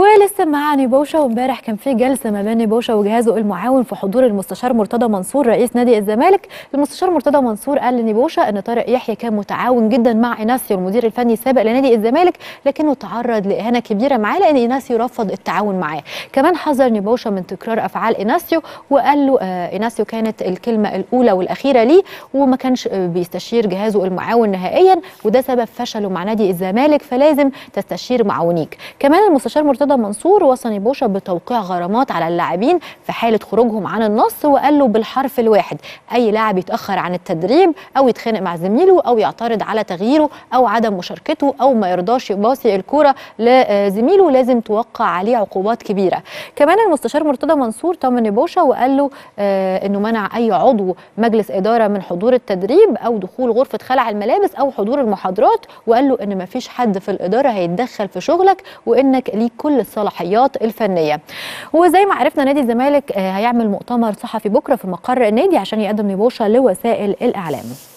ولسه مع نبوشة، وامبارح كان في جلسه ما بين نبوشة وجهازه المعاون في حضور المستشار مرتضى منصور رئيس نادي الزمالك. المستشار مرتضى منصور قال لنبوشة ان طارق يحيى كان متعاون جدا مع ايناسيو المدير الفني السابق لنادي الزمالك، لكنه تعرض لاهانه كبيره معاه لان ايناسيو رفض التعاون معاه. كمان حذر نبوشة من تكرار افعال ايناسيو، وقال له ايناسيو كانت الكلمه الاولى والاخيره ليه، وما كانش بيستشير جهازه المعاون نهائيا، وده سبب فشله مع نادي الزمالك، فلازم تستشير معاونيك. كمان المستشار مرتضى منصور وصى نبوشة بتوقيع غرامات على اللاعبين في حاله خروجهم عن النص، وقال له بالحرف الواحد اي لاعب يتاخر عن التدريب او يتخانق مع زميله او يعترض على تغييره او عدم مشاركته او ما يرضاش يباصي الكوره لزميله لازم توقع عليه عقوبات كبيره. كمان المستشار مرتضى منصور طمن نبوشة وقال له انه منع اي عضو مجلس اداره من حضور التدريب او دخول غرفه خلع الملابس او حضور المحاضرات، وقال له ان ما فيش حد في الاداره هيتدخل في شغلك وانك ليك كل الصلاحيات الفنيه. وزي ما عرفنا نادي الزمالك هيعمل مؤتمر صحفي بكره في مقر النادي عشان يقدم نبوشة لوسائل الاعلام.